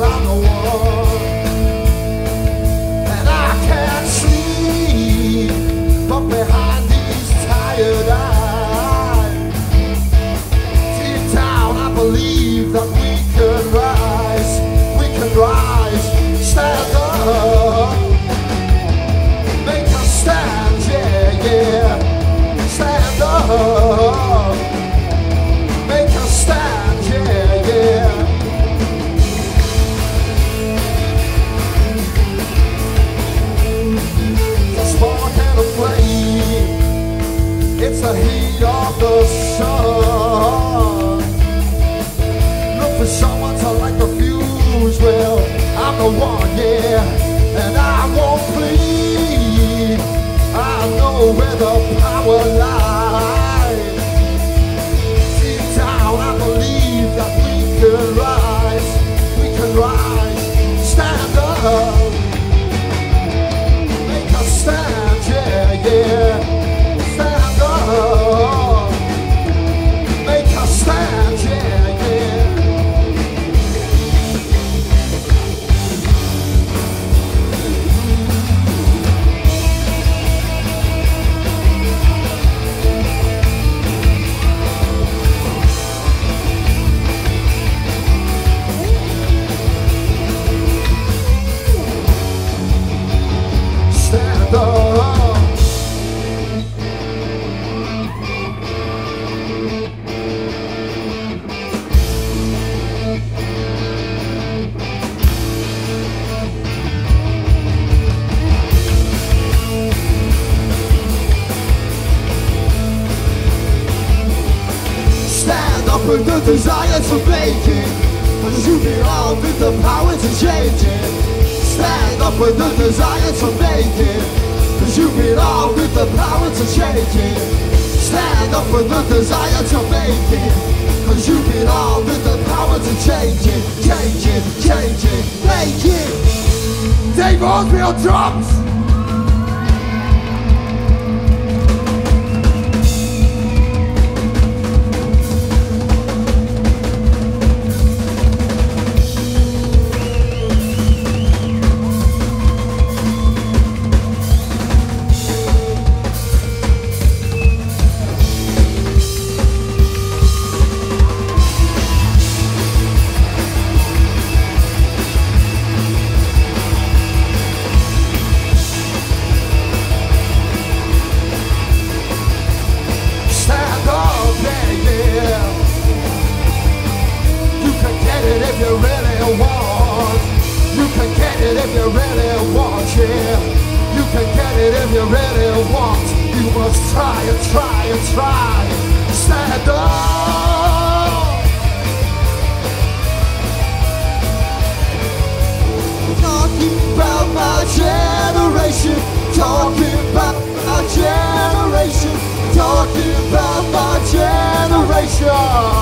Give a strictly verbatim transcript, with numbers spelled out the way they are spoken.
I'm the one. And I can't sleep, but behind these tired eyes, deep down I believe that we can rise, we can rise, stand up, make a stand, yeah, yeah, stand up, make a stand, yeah, yeah. The spark and the flame, it's the heat of the sun. Look for someone to light the fuse, well, I'm the one, yeah, and I won't plead. I know where the power lies. Deep down I believe that we can rise, we can rise, stand up, make a stand, yeah, yeah, stand up, make a stand, yeah, yeah. Stand up. Stand up with the desire to make it, cause you belong with the power to change it. Stand up with the desire to make it, cause you belong with the power to change it. Stand up with the desire to make it, cause you belong with the power to change it. Change it, change it, make it. Dave Oswald drums. Talking about my generation.